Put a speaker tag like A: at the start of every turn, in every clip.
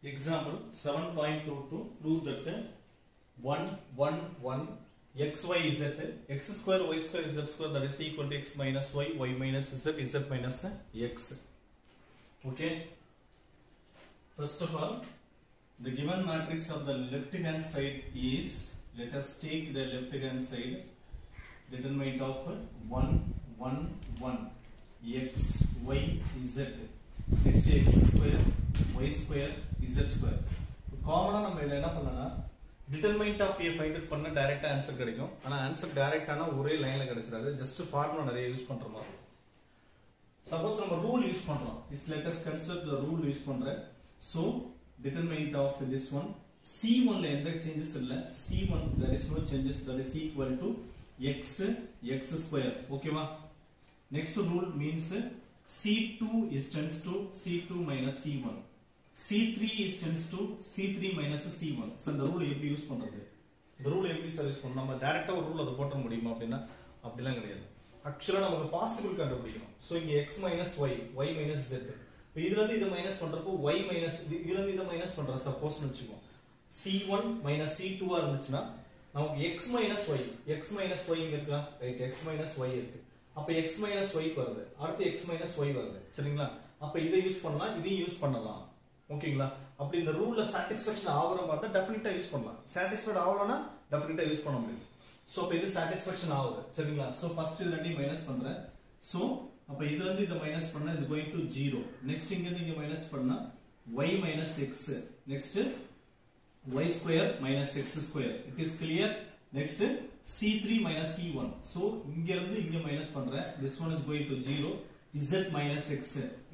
A: Example 7.22 prove that 1 1 1 x y z x square y square z square that is equal to x minus y y minus z z minus x. Okay, first of all the given matrix of the left hand side is, let us take the left hand side, determinant of 1 1 1 x y z, next x square y square z square. காமனா நம்ம இத என்ன பண்ணலாம், determinant of a find out பண்ண டைரக்டா answer கிடைக்கும். ஆனா answer டைரக்டானா ஒரே லைன்ல கிடைச்சிராது, ஜஸ்ட் ஃபார்முலா நிறைய யூஸ் பண்ற மாதிரி. சப்போஸ் நம்ம ரூல் யூஸ் பண்றோம், is let us consider the rule use பண்றேன். So determinant of this one, c1 ல எந்த சேஞ்சஸ் இல்ல, c1 there is no changes, that is equal to x square. ஓகேவா? next rule means c2 is tends to c2 minus c1, c3 is tends to c3 minus c1. so இந்த rule எப்படி use பண்றது, இந்த rule எப்படி service பண்ணணும், நம்ம டைரக்டா ஒரு ரூல் அத போட முடியுமா அப்படினா அப்படிலாம் கிடையாது. ஆக்சுவலா நமக்கு பாசிபிள் கண்டுபிடிக்கணும். சோ இங்க x minus y y minus z, இப்போ இதுல இருந்து இத மைனஸ் பண்றப்போ y minus இதுல இருந்து இத மைனஸ் பண்றோம் சப்போஸ் வெச்சுக்கோ, c1 minus c2 ஆ இருந்துச்சுனா நமக்கு x minus y இங்க இருக்கா, ரைட், x minus y இருக்கு. அப்ப x minus y வருது, அடுத்து x minus y வருது, சரிங்களா? அப்ப இதை யூஸ் பண்ணலாம், இதையும் யூஸ் பண்ணலாம். ஓகேங்களா? அப்படி இந்த ரூல்ல சாட்டிஸ்ஃபேக்ஷன் ஆவற மாதிரி டெஃபினட்டா யூஸ் பண்ணலாம். சாட்டிஸ்ஃபைட் ஆவலனா டெஃபினட்டா யூஸ் பண்ண முடியும். சோ அப்ப இது சாட்டிஸ்ஃபேக்ஷன் ஆகுது, சரிங்களா? சோ ஃபர்ஸ்ட் இது ரெண்டையும் மைனஸ் பண்றேன். சோ அப்ப இதுல இருந்து இத மைனஸ் பண்ணா is going to 0. நெக்ஸ்ட் இங்க இருந்து இங்க மைனஸ் பண்ணா y minus x, next y square minus x square. it is clear. next c3 minus c1. so இங்க இருந்து இங்க மைனஸ் பண்றேன், this one is going to 0. z minus x,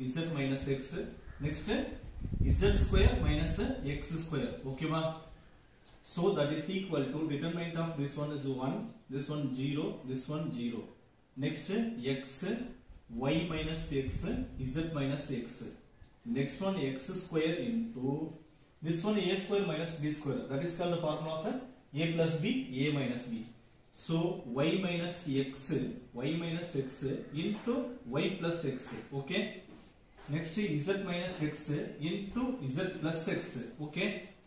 A: next z square minus x square. ஓகேவா? so that is equal to determinant of this one is 1, this one 0, this one 0. next x y minus x z minus x, next one x square into this one a square minus b square, that is called the formula of a plus b, a minus b. so y minus x into y plus x. okay, next z minus x into z plus x. okay,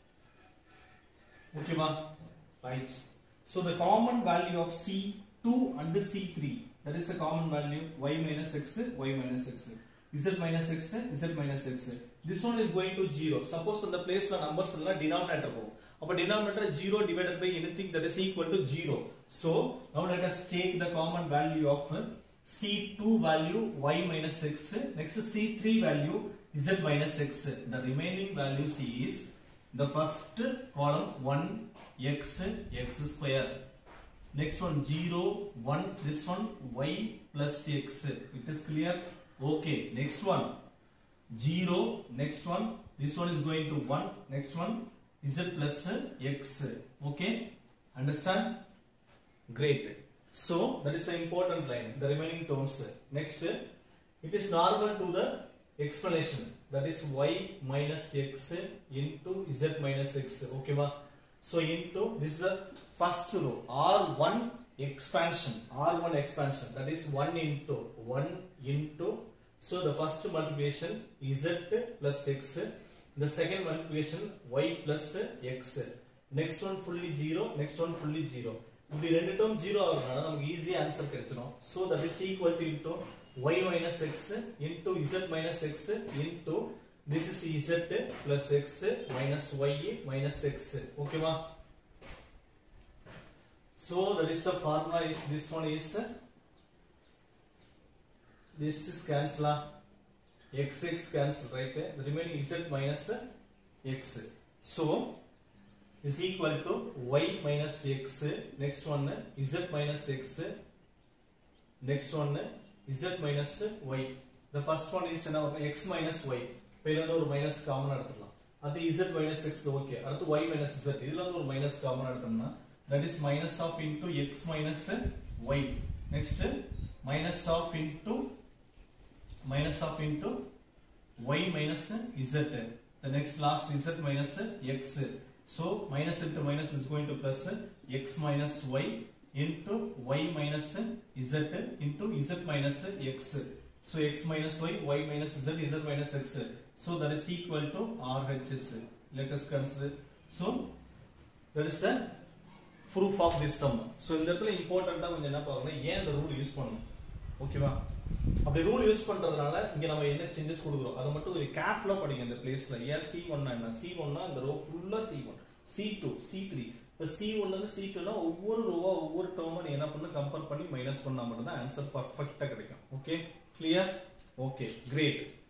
A: okay ma, right. so the common value of c2 and c3, that is the common value, y minus x, z minus x, z minus x. this one is going to 0. suppose on the place the numbers illa denominator po, appo denominator 0 divided by anything that is equal to 0. so now let us take the common value of c2 value y minus x, next c3 value z minus x. the remaining values is the first column 1 x square, next one 0 1, this one y plus x. it is clear? okay, next one 0, next one this one is going to 1, next one z plus x. okay, understand? great. so that is the important line, the remaining terms. next it is normal to the explanation, that is y minus x into z minus x. okay va? so into this is the first row, r1 expansion, that is 1 into, so the first multiplication z plus x, the second multiplication y plus x, next one fully 0, next one fully 0. இப்படி ரெண்டு term 0 ஆகுறனால நமக்கு ஈஸியா answer கிடைச்சிரும். so that is equal to into y minus x into z minus x into this is z plus x minus y minus x. ஓகேவா? so that is the formula is, this one is, this is cancel, x cancel, right? the remaining z minus x. so is equal to y minus x, next one z minus x, next one z minus y. the first one is x minus y, இதுல ஒரு minus காமனா எடுத்துக்கலாம், அது z minus x. Okay, அடுத்து y minus z, இதுல ஒரு minus காமனா எடுத்தோம்னா that is minus of into x minus y, next minus of into y minus z, the next last z minus x. so minus into minus is going to plus x minus y into y minus z into z minus x. so x minus y, y minus z, z minus x. So that is equal to RHS. Let us consider. So that is the proof of this sum. So இந்த இடத்துல இம்பார்ட்டண்டா கொஞ்சம் என்ன பார்க்கணும், ஏன் இந்த rule use பண்ணணும், ஓகேவா? அப்படி ரூல் யூஸ் பண்றதுனால இங்க நம்ம என்ன சேஞ்சஸ் கொடுக்குறோம் அதை மட்டும் ஒரு கேர்ஃபுல்லா படிங்க இந்த பிளேஸ்ல. ஏன் C1 னா என்ன, C1 னா இந்த ரோ ஃபுல்லா C1, C2, C3. இப்ப C1 ல இருந்து C2 னா ஒவ்வொரு ரோவா ஒவ்வொரு டேர்மா நீ என்ன பண்ணு கம்பேர் பண்ணி மைனஸ் பண்ணா மட்டும் தான் ஆன்சர் பெர்ஃபெக்ட்டா கிடைக்கும். Okay, clear? Okay, great.